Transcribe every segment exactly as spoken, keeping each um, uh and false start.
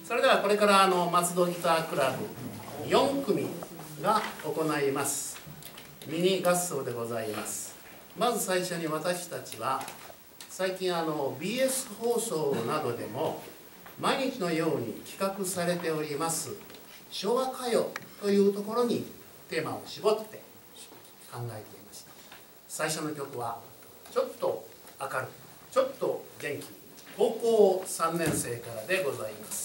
それではこれからあの松戸ギタークラブよん組が行いますミニ合奏でございます。まず最初に私たちは最近あの ビーエス 放送などでも毎日のように企画されております昭和歌謡というところにテーマを絞って考えていました。最初の曲はちょっと明るくちょっと元気高校さんねん生からでございます。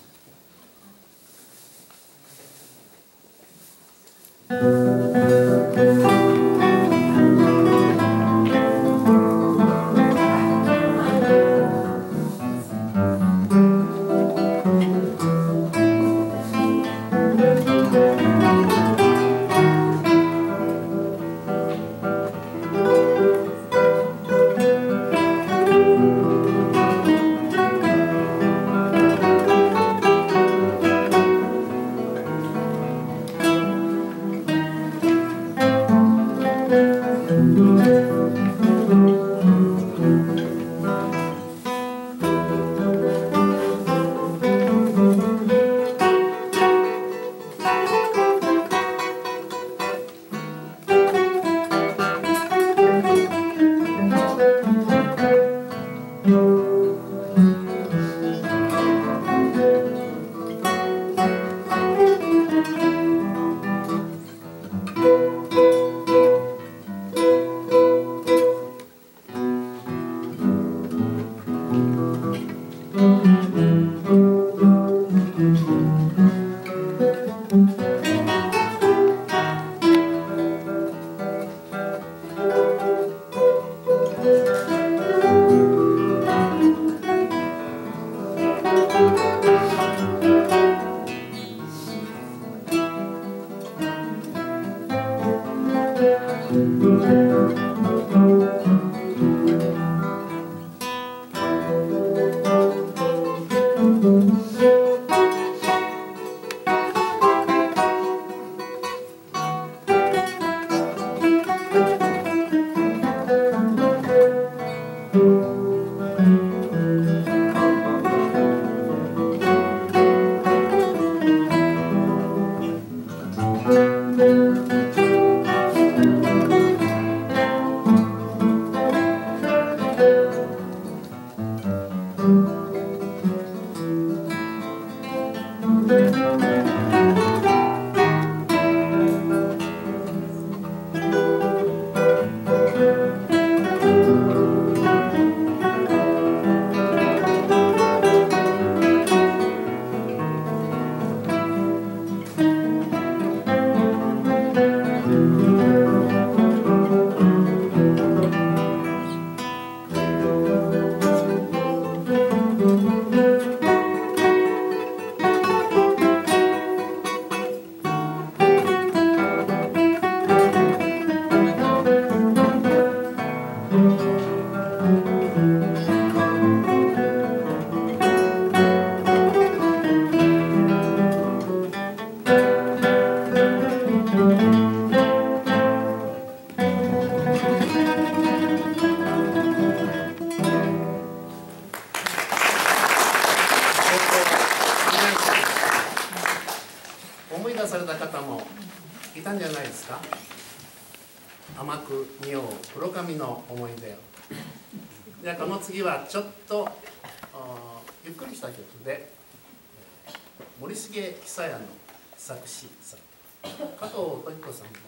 思い出された方もいたんじゃないですか。甘く匂う黒髪の思い出を。じゃあこの次はちょっとゆっくりした曲で森重久彌の作詞さ加藤登紀子さんも歌ってましたね。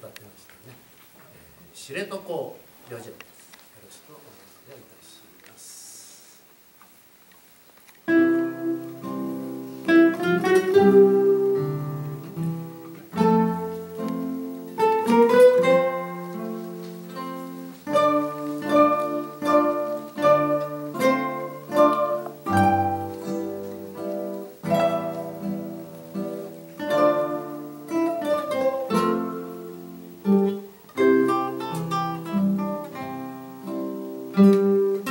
知床旅情です。よろしくお願いいたします。 「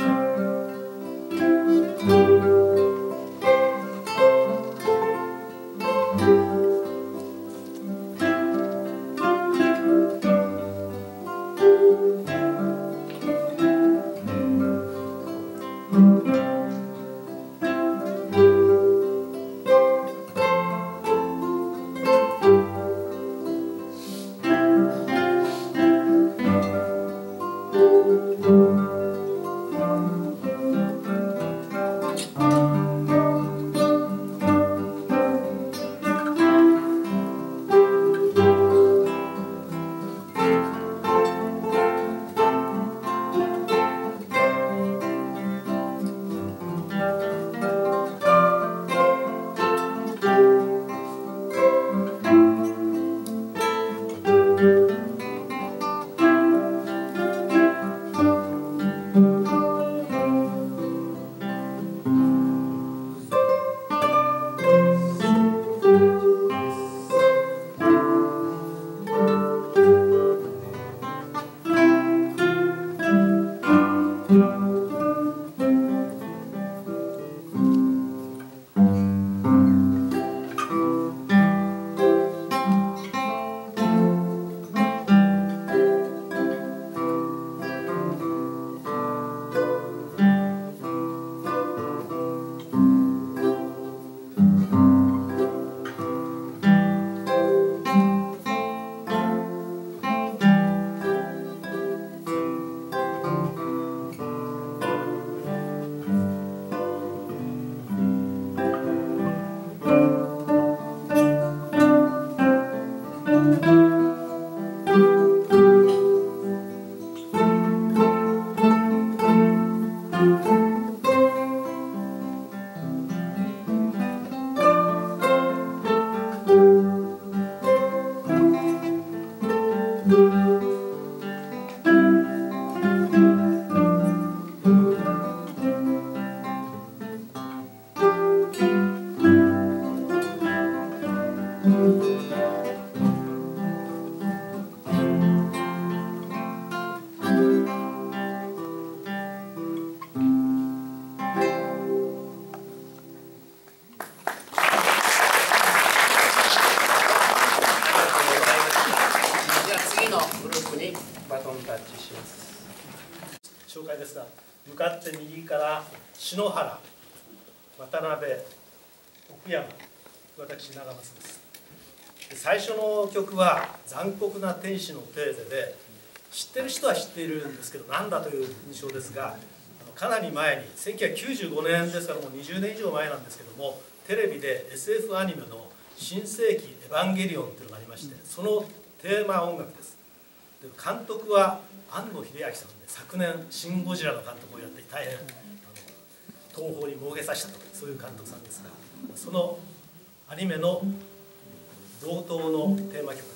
バトンタッチします。 紹介ですが、向かって右から篠原、渡辺、奥山、私長松です。最初の曲は「残酷な天使のテーゼ」で、知ってる人は知っているんですけど、なんだという印象ですが、かなり前にせんきゅうひゃくきゅうじゅうごねんですから、もうにじゅうねん以上前なんですけども、テレビで エスエフ アニメの「新世紀エヴァンゲリオン」というのがありまして、そのテーマ音楽です。で監督は庵野秀明さんで、昨年「シン・ゴジラ」の監督をやって大変あの東宝に儲けさせたと、そういう監督さんですが、そのアニメの同等のテーマ曲です。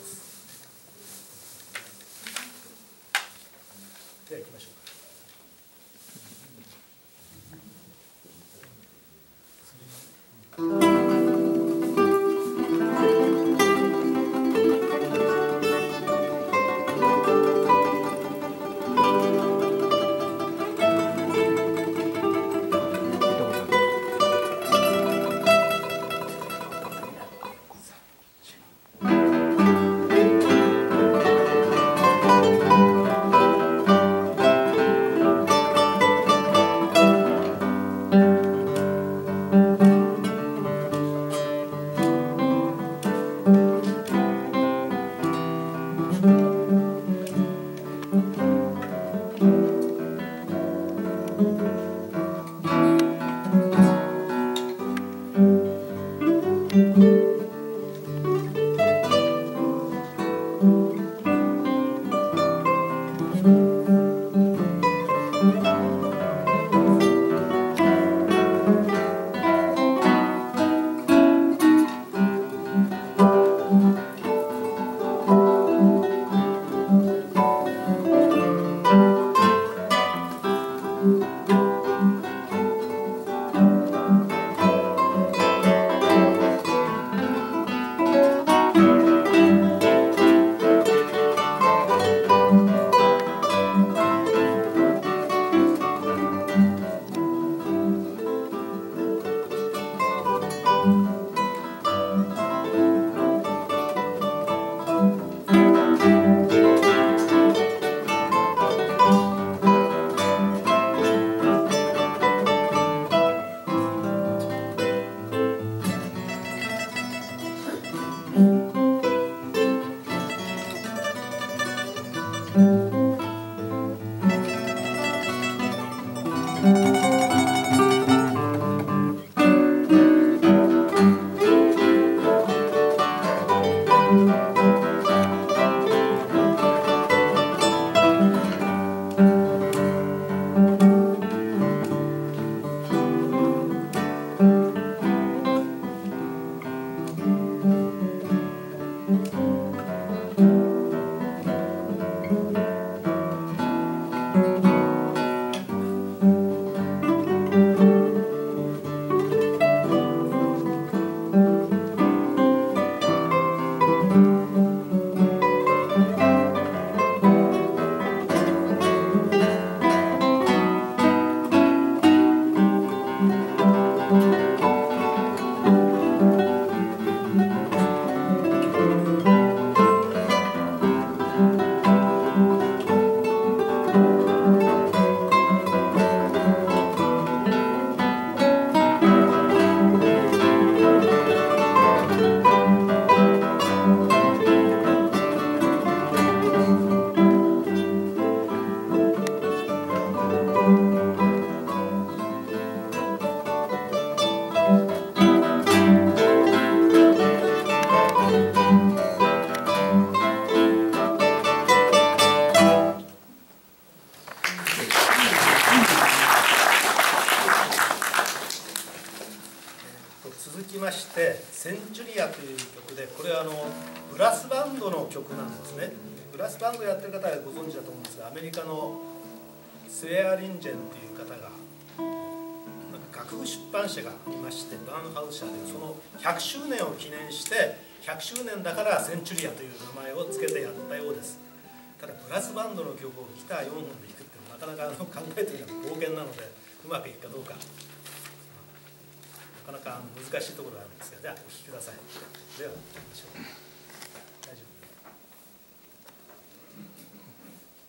では行きましょう。まして「センチュリア」という曲で、これはあのブラスバンドの曲なんですね。ブラスバンドやってる方はご存知だと思うんですが、アメリカのスウェア・リンジェンという方がなんか楽譜出版社がありまして、バーンハウス社でそのひゃくしゅうねんを記念してひゃくしゅうねんだからセンチュリアという名前を付けてやったようです。ただブラスバンドの曲をギターよんほんで弾くってなかなかあの考えてみるのは冒険なので、うまくいくかどうかなかなか難しいところがあるんですが、じゃあお聴きください。では行きましょう。大丈夫。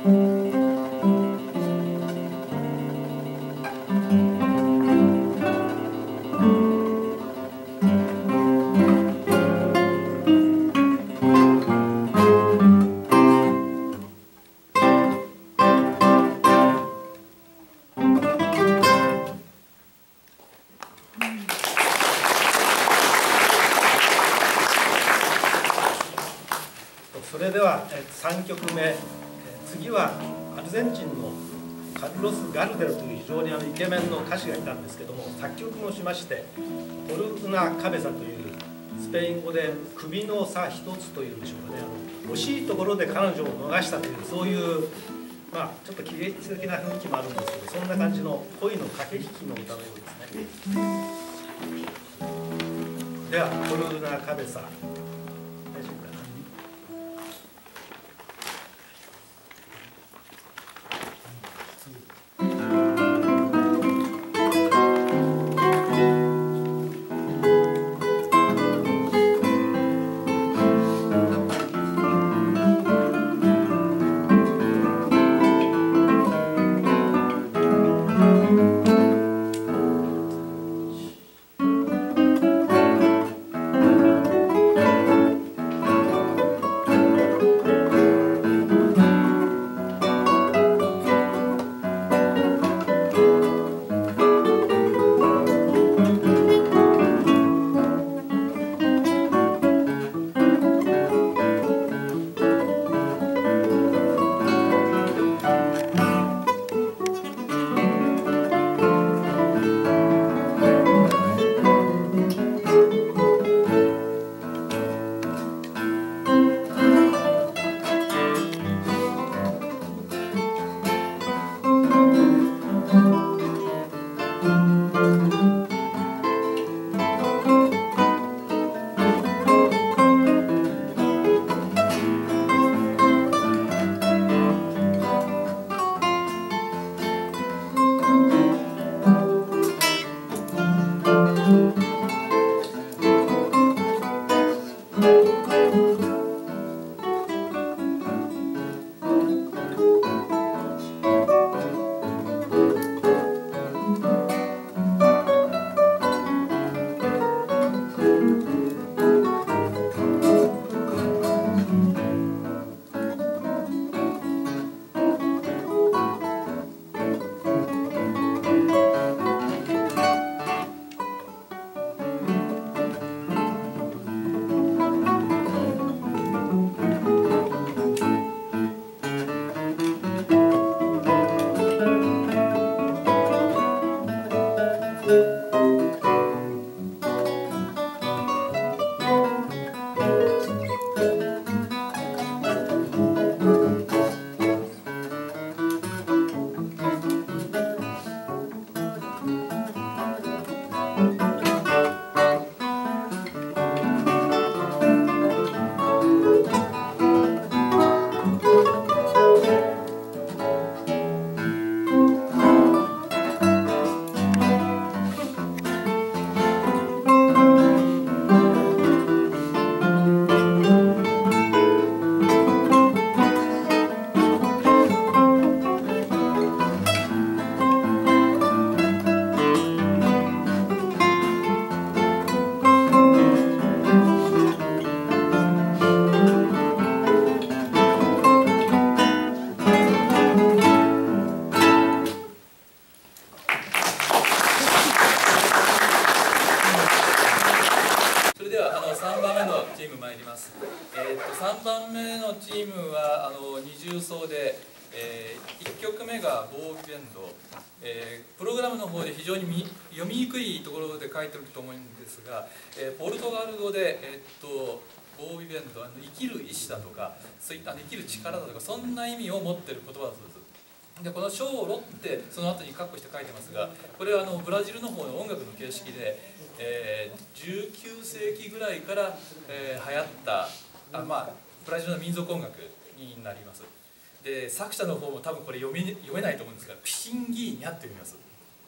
それではさんきょくめ、次はアルゼンチンのカルロス・ガルデルという非常にあのイケメンの歌手がいたんですけども、作曲もしまして、ポルウナ・カベサというスペイン語で首の差一つというんでしょうかね、あの惜しいところで彼女を逃したという、そういう、まあ、ちょっと喜劇的な雰囲気もあるんですけど、そんな感じの恋の駆け引きの歌のようですね。では、ポルウナ・カベサ。 えー、とさんばんめのチームはあの二重奏で、えー、いっきょくめがボービベンド、えー、プログラムの方で非常にみ読みにくいところで書いてると思うんですが、えー、ポルトガル語で、えー、とボービベンド、あの生きる意志だとかそういった生きる力だとかそんな意味を持ってる言葉だそうです。でこの「ショーロ」ってその後にカッコして書いてますが、これはあのブラジルの方の音楽の形式で、えー、じゅうきゅうせいきぐらいから、えー、流行ったあ、まあ、ブラジルの民族音楽になります。で作者の方も多分これ読め、読めないと思うんですがピシンギーニャって読みます。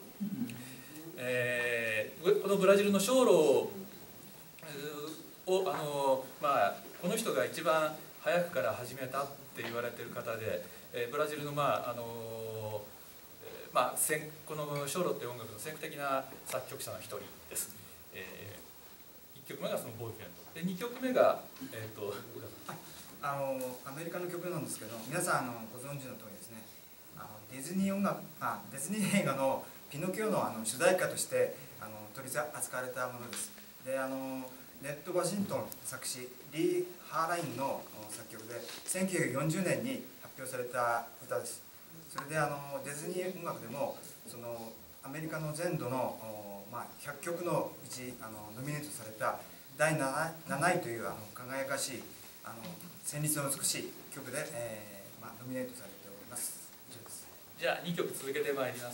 えー、このブラジルのショーロをあの、まあ、この人が一番早くから始めたってって言われている方で、えー、ブラジルのまああのー、まあ先このショーロっていう音楽の先駆的な作曲者の一人です。えー、いっきょくめがそのボーイフレンドで、にきょくめがえっ、ー、とあのアメリカの曲なんですけど、皆さんあのご存知の通りですね、あのディズニー音楽あディズニー映画のピノキオのあの主題歌としてあの取り扱われたものです。であのネット・ワシントン作詞、リー・ハーラインの作曲でせんきゅうひゃくよんじゅうねんに発表された歌です。それであのディズニー音楽でもそのアメリカの全土の、まあ、ひゃっきょくのうちあのノミネートされただいなないというあの輝かしいあの旋律の美しい曲で、えーまあ、ノミネートされております。以上です。 じゃあにきょく続けてまいります。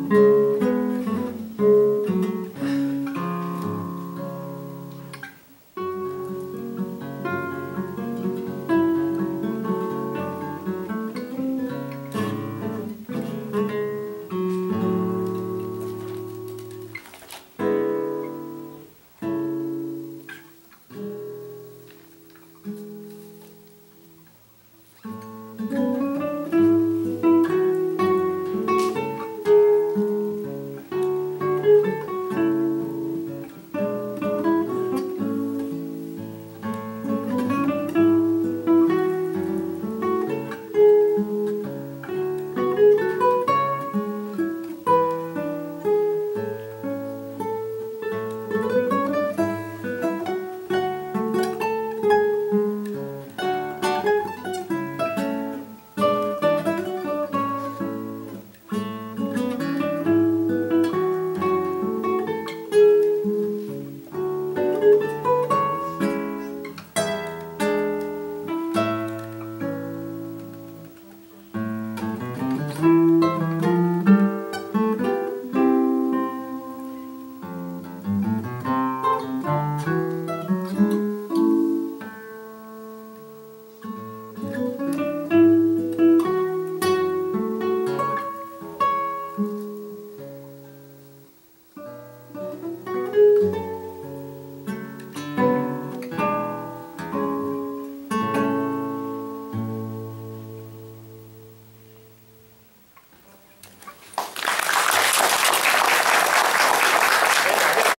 す。